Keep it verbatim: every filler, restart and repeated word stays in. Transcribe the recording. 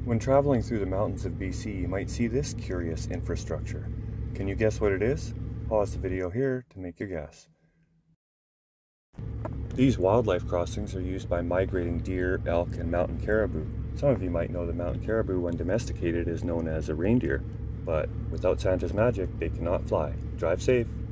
When traveling through the mountains of B C, you might see this curious infrastructure. Can you guess what it is? Pause the video here to make your guess. These wildlife crossings are used by migrating deer, elk, and mountain caribou. Some of you might know the mountain caribou, when domesticated, is known as a reindeer, but without Santa's magic, they cannot fly. Drive safe.